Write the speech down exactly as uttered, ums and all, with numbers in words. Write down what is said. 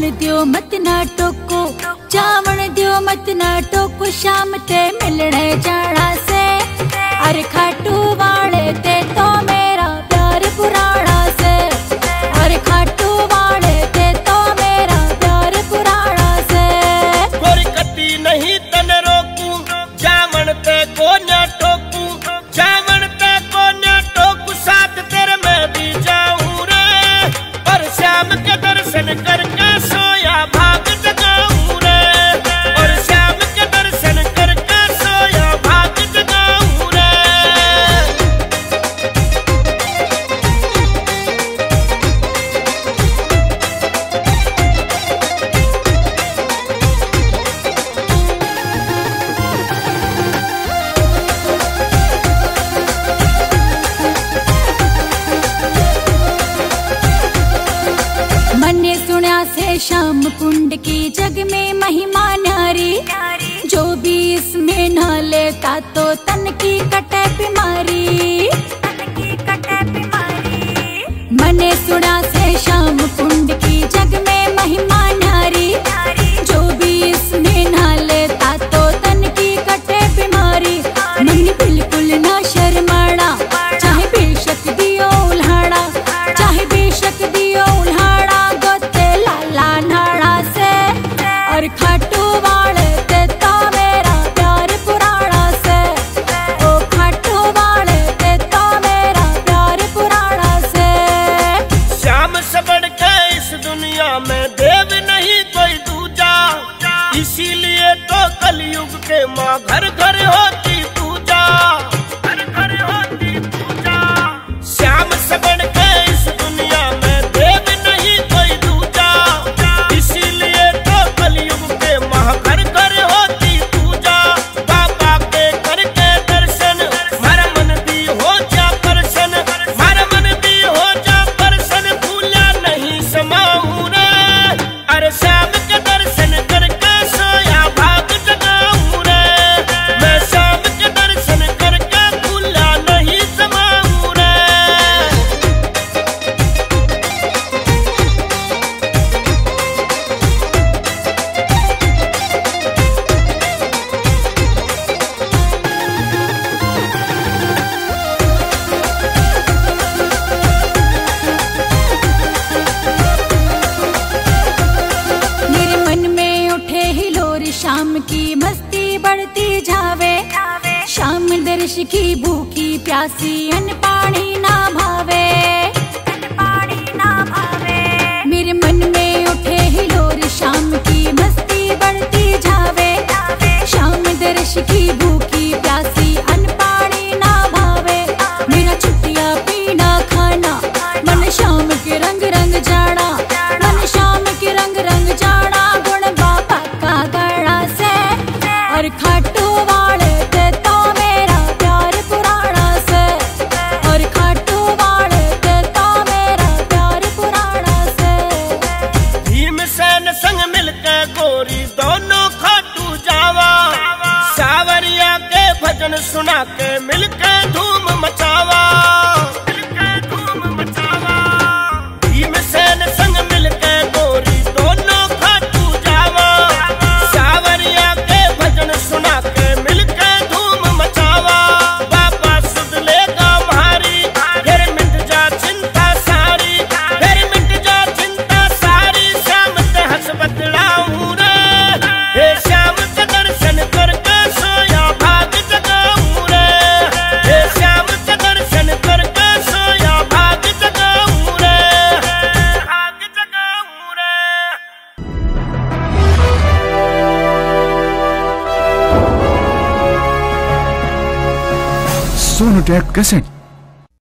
दियो मत ना टोको, जावण दियो मत ना टोको, शाम ते मिलने जाना से। अरे खाटू वाले ते तो मेरा प्यार पुराना से, अरे खाटू वाले ते तो मेरा प्यार पुराना से। कोई कटी नहीं तन रोकू, जावण ते को ना टोकू, जावण ते को ना टोकू, साथ तेरे मैं भी जाऊं रे। और श्याम के दर्शन करके सोया भाग जगाऊं रे, और श्याम के दर्शन करके सोया भाग जगाऊं रे। मने सुना से श्याम कुंड की जग में महिमा न्यारी, जो भी इसमें न लेता तो तन की कटे बीमारी। मने सुना से श्याम कुंड की जग में महिमा न्यारी, जो भी इसमें न लेता तो तन की कटे बीमारी। मन बिल्कुल न शर्माना, चाहे बेशक दियो उल्हाड़ा, चाहे बेशक दियो उल्हाड़ा, और खाटू वाले ते तो मेरा प्यार पुराना से, ओ खाटू वाले ते तो मेरा प्यार पुराना से। श्याम से बढ़ के इस दुनिया में देव नहीं कोई दूजा, इसीलिए तो कलयुग के माँ घर घर होती पूजा, घर घर होती पूजा। श्याम से बढ़ के इस दुनिया में देव नहीं कोई दूजा, इसीलिए तो कलयुग के माँ घर घर होती पूजा। बाबा के करके दर्शन, हर मन दी हो जा परसन, हर मन दी हो जा परसन, भूला नहीं समाऊं रे। अरे श्याम के दर्शन करके सोया भाग जगाऊं रे, मैं श्याम के दर्शन करके भूला नहीं समाऊं रे। मेरे मन में उठे हिलोर, शाम की मस्ती बढ़ती जावे, शाम दर्श की भूखी प्यासी अन पानी ना भावे, पानी ना भावे। मेरे मन में उठे हिलोर, शाम की मस्ती बढ़ती जावे, शाम दर्श की भूखी प्यासी अन पानी ना भावे। मेरा छुट्टियां पीना खाना, मन शाम के रंग रंग जाना, मन शाम के रंग रंग जाना, गुण बाबा का गड़ा से। और खाटू वाले ते तो मेरा प्यार पुराना से, और खाटू वाले ते तो मेरा प्यार पुराना से। भीमसेन संग मिलकर गोरी दोनों खाटू जावा, सावरिया के भजन सुना के मिलकर धूम मचावा, मिलकर धूम मचावा। भीमसेन संग मिलकर गोरी दोनों खाटू जावा, सावरिया के भजन सुना के मिलकर धूम मचावा। बाबा सुध लेगा म्हारी, फिर मिट जा चिंता सारी, फिर मिट जा चिंता सारी, श्याम ते हंस बतलाऊं रे। हे श्याम के दर्शन करके सोया भाग जगाऊं रे, हे श्याम के दर्शन करके सोया भाग जगाऊं रे, भाग जगाऊं रे। Sonotek cassette.